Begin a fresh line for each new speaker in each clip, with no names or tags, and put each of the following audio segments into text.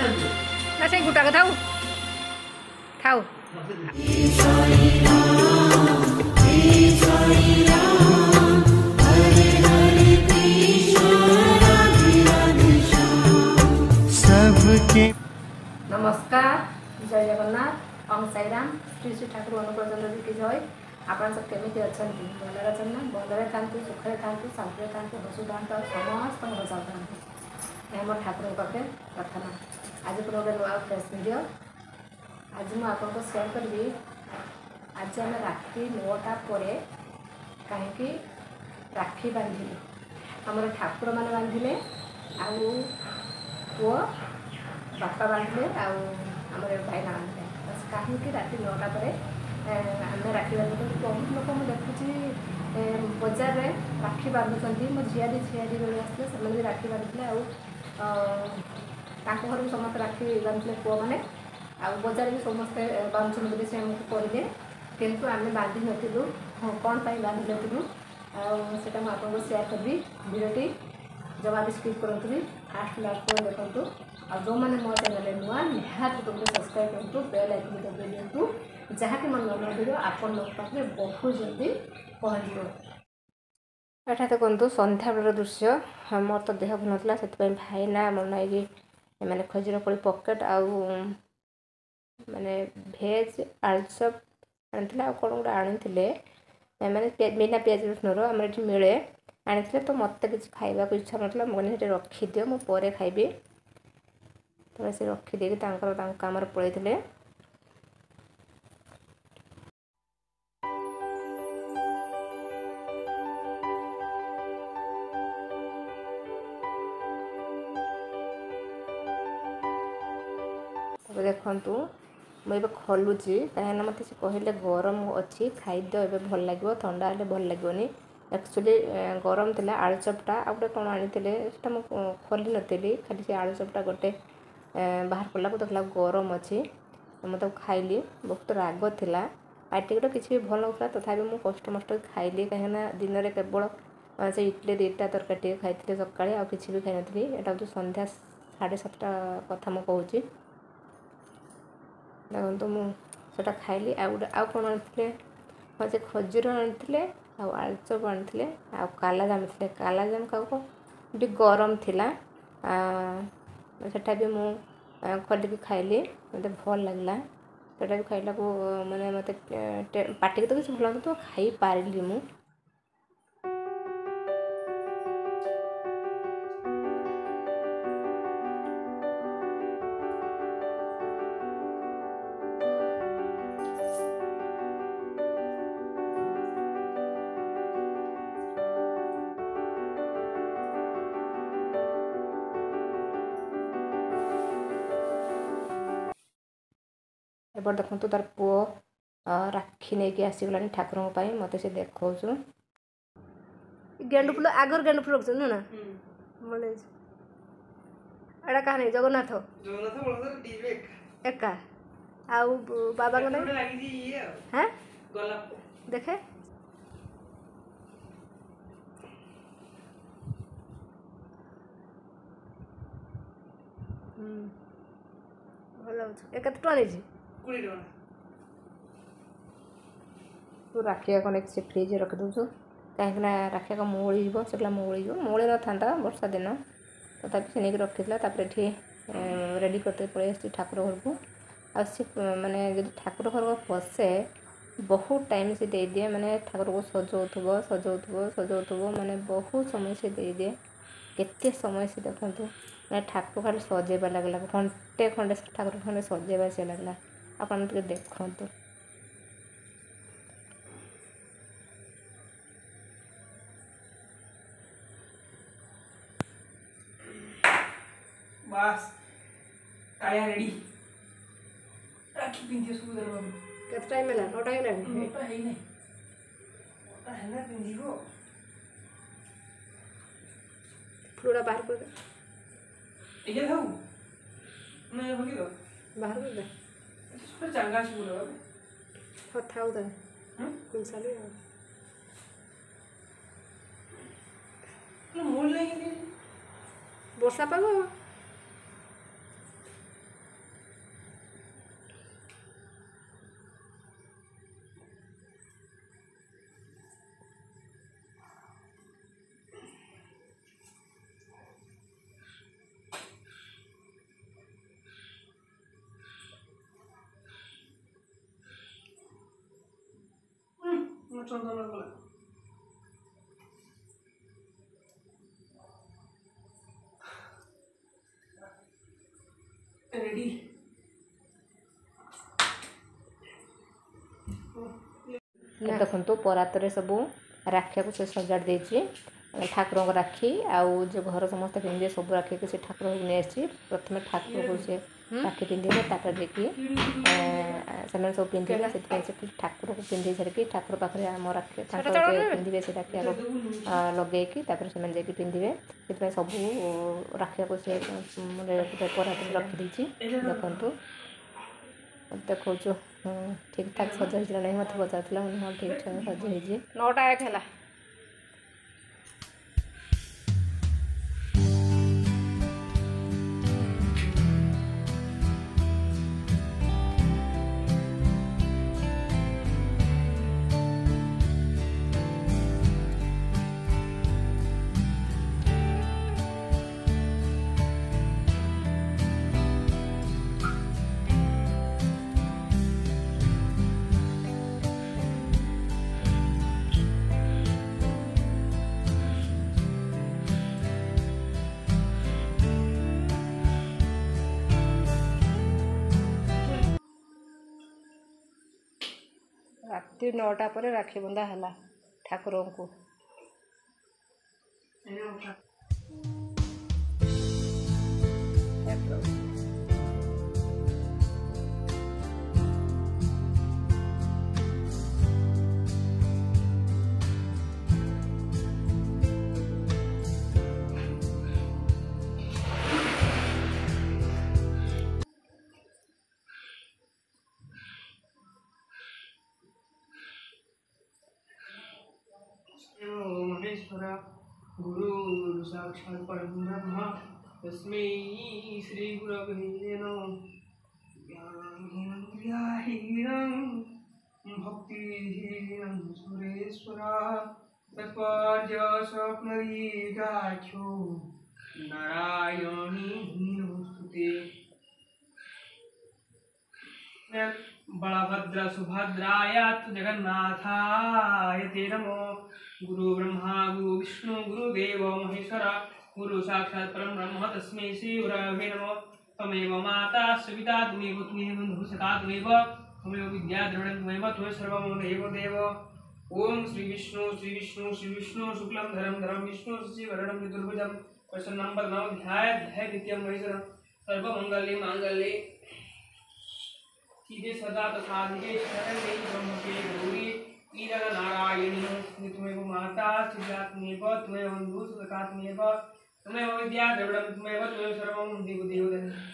ना से गुटा थाऊ थाऊ सबके नमस्कार जय जगन्नाथ ओम साईराम श्री श्री ठाकुर अनुप्रचंड की जय आपण सब केमी अच्छा भलरे अच्छा ना भलरे था सुखे था शांति था हसु था समस्त बचा था मोर ठाकुर पाखे प्रार्थना आज पुनः गोटे नुआ फ्रेश वीडियो आज मुझे सेयार करी आज आम राखी 9टा पर कहीं राखी बांधिलु आमर ठाकुर मैंने बांधिले आउ पुओ बापा बांधिले आमर भाईना बांधिले बस कहीं राति 9टा पर आम राखी बांधु बहुत लोक मुझे देखुची बजार में राखी बांधुंट मो झियारी झियारी बेले आसते से राखी बांधुले घर भी समस्त राखी बांधुले पुओ मैंने बजार भी समस्ते बांधुन बोली से आमको कहले किंतु आम बांधि नु कौन पाई बांधि नु आटा मुझे सेयार करी भिडियोटी जमा भी स्किप करते फास्ट लास्ट को देखो जो मैंने मो चैनल नुआ निहाती तुमको सब्सक्राइब करूँ बेल आइकन दबाई दिंतु जहाँकि मोर नवा वीडियो आपण लोग पाखे बहुत जल्दी पहुँचो। एटा देखो संध्या बेल दृश्य मोर तो देह भल नाला से भाईना मोर नाई मैंने खजूर कोली पकेट आउ माने भेज आलुचप आनी कौन गोटे आनी मैंने बिना पियाज रसुण आम ये मिले आनी तो मत किसी खाइबा इच्छा ना मुझे रखीदि मुझे खाइबी तो से रखीदे कम पलैते देखु मुझे खोलुची कहीं मत से कहले गरम अच्छी खाद्य एवं भल लगे थंडा हेल्ले भल लगनी एक्चुअली गरम थी आलुचपटा आ गए कौन आनी खोली नी खाली से आलुचपटा गोटे बाहर पड़ा देखला गरम अच्छी मुझे खाइली बहुत राग था पार्टी तो किसी भी भल ना तथापि मुझे कष्ट मस्ट खाइली कहीं दिन में केवल से इडली 2टा तरकारी खाई सकाଳେ आ किसी भी खाई नी यहाँ हूँ संध्या 7:30 कथा मुझे कहूँ देखो मुझे खाइली आउ कौन आनी हाँ से खजूर आनी आलुचप आनी कालाजाम थे कालाजाम का गरम थिला सेटा भी मुझे खोलिकी खाइली मत भल लगला सेटा भी खाइला को मैंने मत पार्टी तो किसी भल तो खाई पारिली मु एबार देखो तार पुओ राखी नहीं कि आसीगला ठाकुर मत से देखो गेंडु फुल आगर गेंडु फुल रख ना भले एटा कहा नहीं जगन्नाथ एका आउ बाबा हाँ देखे भल केते टका नहीं 20 टका तू राखी को से फ्रिज रखी दूसु कहीं राखी का मोड़ी से मोड़ी न था वर्षा दिन तथा से नहीं रखी ये रेडी करते पड़े ठाकुर घर को आसी माने जब ठाकुर घर को पशे बहुत टाइम से दे दिए माने ठाकुर को सजाऊ माने बहुत समय से दे दिए केते समय से देखूँ मैं ठाकुर खाली सजेबा लगला घंटे खंडे ठाकुर खंडे सजेबा से लगला अपन देखु
बस काया रेडी राखी पिंदी सब दर बाबू
केते टाइम होला 9टा होला
मोटा है नहीं मोटा है ना पिंदी को
फ्लूड़ा बाहर कर
ये था ना ये होगी तो
बाहर कर दे
super चंगा सी बोलो
हो था उधर कौन सा ले
ना मोल नहीं है
वर्षा पागो
चंदन गला रेडी
देखो परात सबू राखिया को से सजाड़ देछि ठाकुर राखी आउ जो घर समस्त पिंधे सब राखी को से ठाकुर नहीं आसी प्रथम ठाकुर को से राखी पिंधे तापर देखिए से सब पिंधे से ठाकुर को पिंधे छाड़ी ठाकुर पाखे आम राखी पिंधे से राखी लगे से पिंधे से सब राखिया को से परात रखी देखु देखो ठीक ठाक सजा नहीं मत पचार हाँ ठीक ठाक सजा 9टा 1 है राति 9टा पर राखी बंधा है ठाकुर को
महेश्वर गुरु गुरु साक्षात् परब्रह्म तस्मै श्री गुरवे नमः ज्ञानहीनं भक्तिहीनं सुरेश्वर तत्पर्यस्वप्नदीगाख्यो नारायणी नमोस्तुते बलभद्र सुभद्राय जगन्नाथाय ते नमो गुरु ब्रह्मा गुरु विष्णु गुरुदेव महेश्वर गुरु साक्षात् परम ब्रह्म तस्मै श्री गुरवे नमः तमेव माता सविता त्वमेव बन्धुः सखा त्वमेव त्वमेव विद्या द्रविणं त्वमेव त्वमेव सर्वं देव देव ओम श्री विष्णु शुक्लं धरं विष्णु शशिवर्णं चतुर्भुजं प्रसन्नं वदनं ध्यायेत् नित्यं महेश्वरं सर्वमंगले मांगल्ये सीधे सदा साधिके शरण्ये ब्रह्मके गौरी ईरन नारायणी त्वमेव माता श्रीजात्मेव त्वमेव बन्धुः सखा त्वमेव विद्या द्रविणं त्वमेव त्वमेव सर्वं देव देव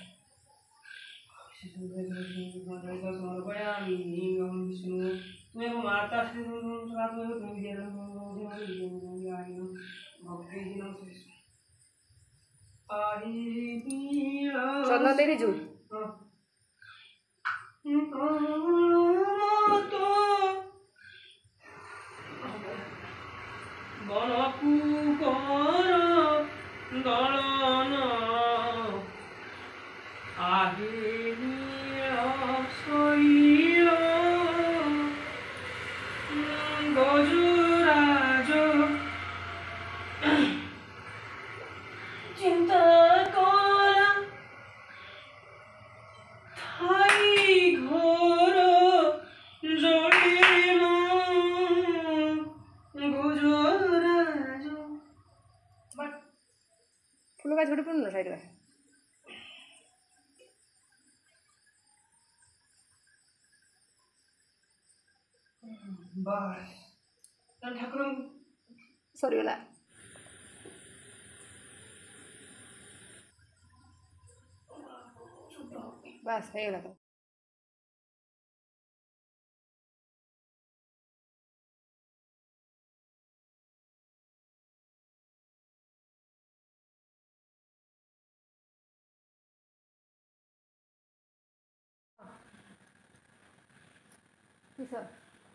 समर्पयामि ओम विष्णु त्वमेव माता सखा त्वमेव विद्या भक्तिहीनं
चंदन दे दीजू फूल का झोड़ी पड़ना साइड में
बस ठाकुर
सरीगला बस है गला किसा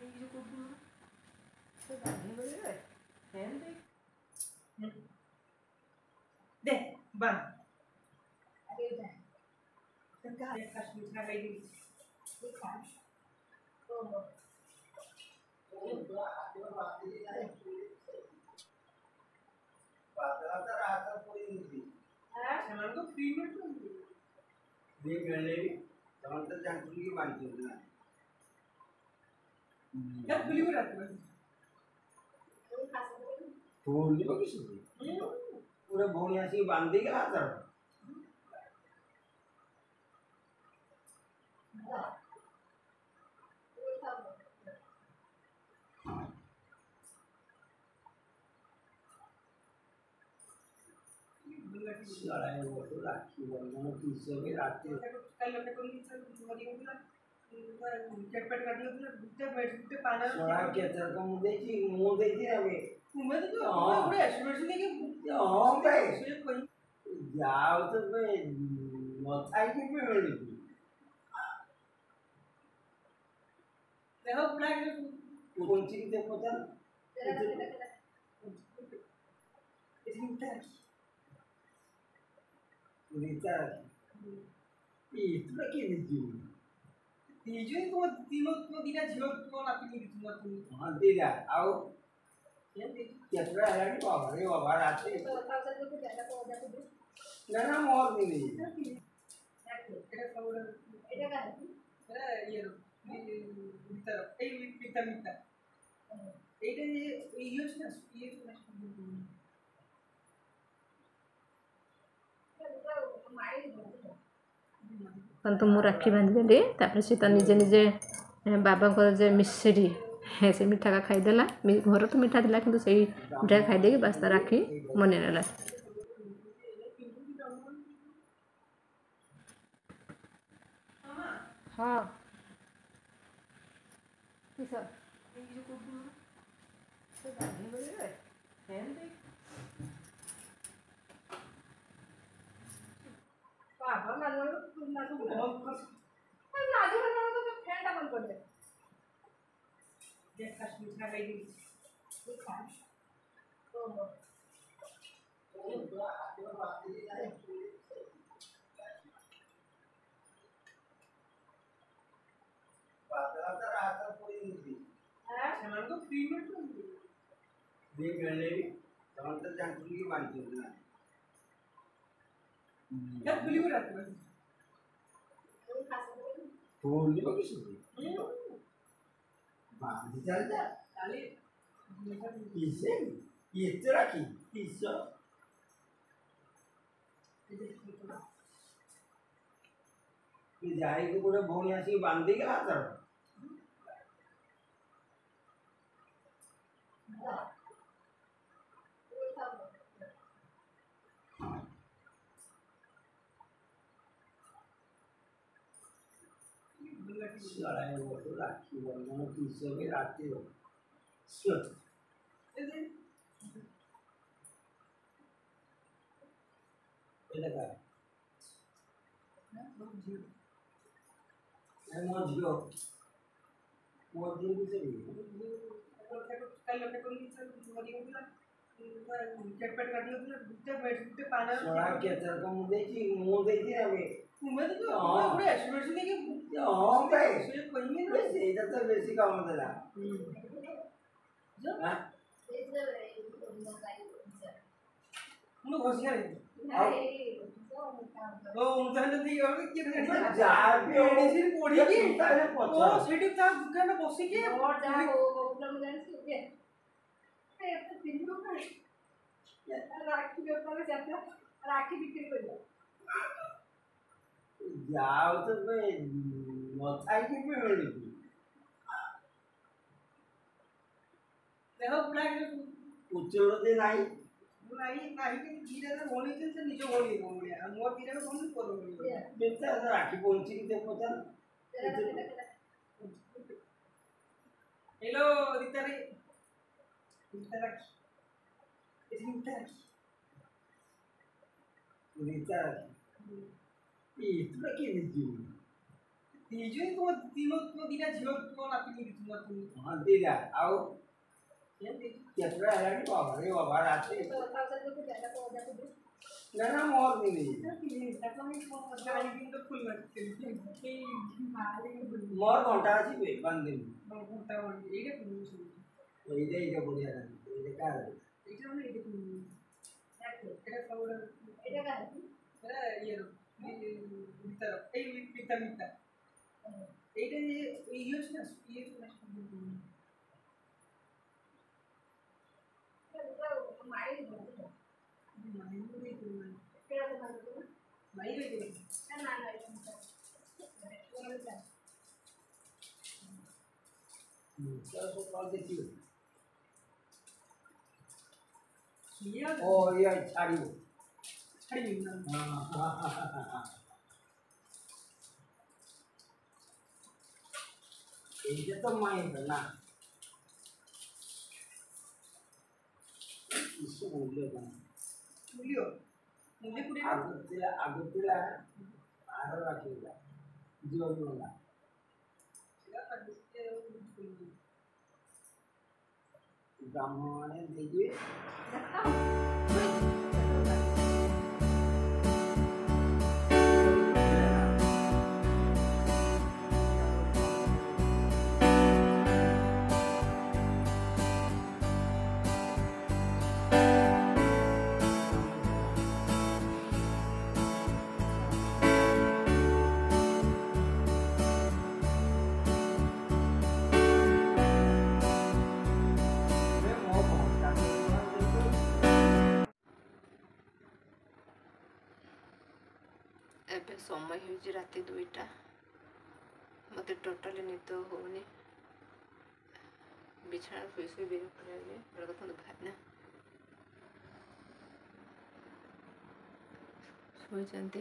दे बन सरकार एक कश्मीर का गई ସେମାନଙ୍କୁ ଫ୍ରି ମିଳୁଛି
फ्री मिलने भी तमाम तो जानती की मानती हूँ ना
क्या खुली हुई रहती है
फूल नहीं पकी सुनी पूरे भोनिया से बांध दी क्या आता लड़ाई वो तो राखी बंधन तीसरे में रात
कल लोग को नहीं चल मरी होगी ना चटपट कर दिया तो बुट्टे बैठ बुट्टे पाना
सोना के तरह का मुझे की हमें
मैं तो पूरे एस्टिमेशन लेके
हाँ भाई
से कोई
जाओ तो मैं नौथाई की पे मिली
देखो पूरा
कौन सी की देखो था
इतना
रीता इतना की दीजिए
तीजो तो तीनों तो दिना झियो तो ना पीनी तुम
हाँ देगा आओ कितना है कि बाबा रात से ना ना मोर नहीं
ये भीतर এই পিতা মিতা এইটা যে ইউজ না
तो मु राखी बांधिदेली सी तो निजे निजे बाबा जे मिश्री से मिठा का खाईदेला घर तो मिठा था कि मिठा खाईदे बास राखी मन नेला हाँ पापा मानो ना तो बहुत खुश नाजू करना तो फैन टा बंद कर दे देख कश्मीर का गई दिखा तो
सेମାନଙ୍କୁ फ्री ମିଳୁଛି
फ्री मिलने भी तमाम तो जानती की मानती हूँ ना
क्या खुली हुई रहती है
फूल नहीं पकी सुनी बांध चल जा
डाली
किसे इतना की किसो जाए को पूरे भोनिया से बांध दी क्या आता लड़ाई वो तो राखी बंधन तीसरे में रात से लगा मोजियो मोजियो किसे
कल लोग को नहीं चल मरी होगी ना चटपट कर दिया तो बुट्टे बैठ बुट्टे पाना
सोना के तरह का मुझे की हमें
मैं तो पूरे एस्टिमेशन लेके
हाँ भाई
से कोई नहीं ना
वैसे इधर तो बेसिक काम होता है हाँ
उन्हें घोषणा नहीं ओ उनसे नहीं और क्या
जा भी
मेडिसिन पड़ी की
ताले
ओ
पहुंचा
सेटिव था दुकान में बसी के
और जा हो प्रॉब्लम जाने से ये तो दिन को राखी के ऊपर जाता राखी बिक्री कर दिया
जाओ तो मैं नौथाई की पे मिली
देखो पूरा
उच्चलो दे नहीं
नहीं कि धीरे से होली से नीचे होली होली हम और धीरे से कौन करो
बेटा राखी पहुंची की देखो था
हेलो दितारी दितारी
रीता इतना की दीजिए
तीजो तो तीनों तो दिना झियो तो ना पीनी तुम
हाँ देगा आओ कितना है कि बाबा रात से
तो 1000 रुपए ज्यादा को हो जाता है
ना ना मोर नहीं मोर घंटा अच्छी पे बंद दिन ये बढ़िया था ये क्या है चलो कॉल देखिए ओ ये छाड़ी हाँ ये तो माइन करना इसको बोलियो kan agutila aro rakila jualnya ब्राह्मण देखिए
ଏବେ ସମୟ ହେଉଛି ରାତି 2ଟା ମୋତେ ଟୋଟାଲି ନିଦ ହେଉନି ବିଛଣା ଶୋଇ ଶୋଇ ବିରକ୍ତ ଲାଗିଲେ ଦେଖନ୍ତୁ ଭାଇନା ଶୋଇଛନ୍ତି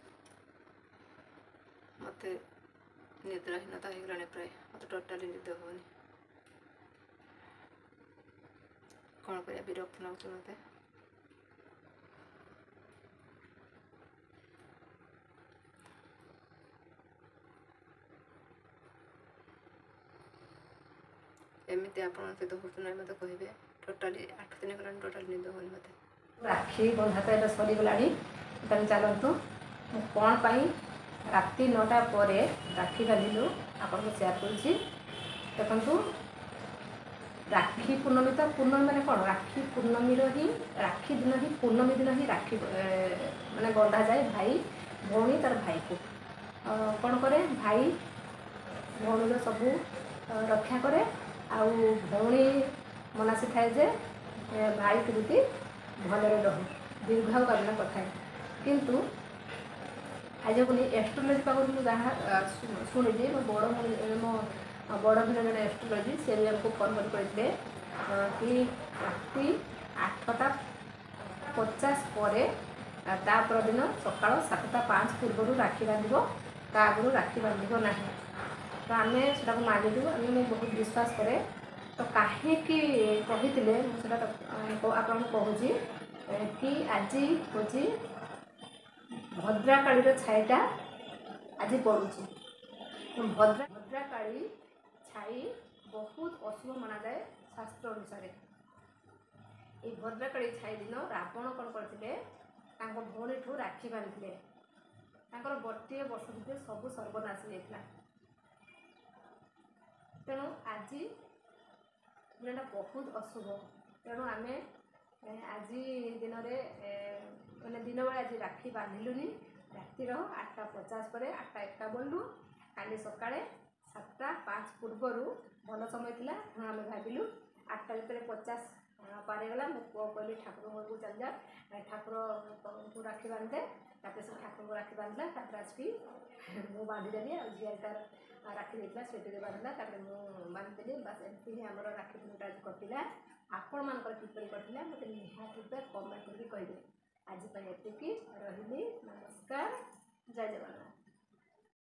ମୋତେ ନିଦ୍ରାହୀନତା ହେଇଗଲାଣି ପ୍ରାୟ ମୋତେ ଟୋଟାଲି ନିଦ ହେଉନି କ'ଣ କରିବା ବିରକ୍ତ ଲାଗୁଛି ମୋତେ एमती आप सहित हो ना मत कहे टोटाली 8 दिन गला टोटाली निद होनी मत राखी बंधा तो ये सरीगला चलतु कौन पाई राति 9टा पर राखी बांधिलु आपको सेयार करुँची देखु राखी पूर्णमी तो पूर्णमी मैंने कौन राखी पूर्णमी ही राखी दिन ही पूर्णमी दिन ही राखी मैंने बंधा जाए भाई भौणी तार भाई को कौन करे भाई भौणी सबू रक्षा करे आउ भौणी मनासी थाए जे भाई केमती भलरे रहू दीर्घायु कामना कथा किंतु आज बोली एस्ट्रोलोजी पाखर मुझे जहाँ शुणी मो बड़ मो बड़ भीड़ जन एस्ट्रोलोजी से भी हमको फोन करते कि राति 8:50 पर दिन सका 7:05 पूर्व राखी बांध ता आगु राखी बांध ना तो आम से मागिलु आम बहुत विश्वास करे तो कहीं कहते आपको कहूँ कि आज हूँ भद्राकाली छाईटा आज पड़ुची भद्राकाली छाई बहुत अशुभ मना जाए शास्त्र अनुसार ये भद्राकाली छाई दिन रावण कौन करते भौणी ठू राखी बांधे गोटे वर्ष भितर सब सर्वनाश होता तेणु आज दिनटा बहुत अशुभ तेणु आम आज दिन मैंने दिन बेला आज राखी बांधिलुनि रातिर 8:50 पर 8:51 काली सकाळे 7:05 पूर्वर भल समय थिला आम भाविलु 8:50 पारेगला मो पुआ कहली ठाकुर घर को चल जा ठाकुर को राखी बांधे तापर से ठाकुर को राखी बांधला तापर आसकी मु बांधिदेली झीलटार राखी देता से बांधला तापर मु बांधिदेली बस एमती ही आम राखी दिनटा आज कटिला आपण मानकर किपरि कटिला मत निहाती कमेंट करके कहिदे आज एतिकी रही नमस्कार जय जगन्नाथ।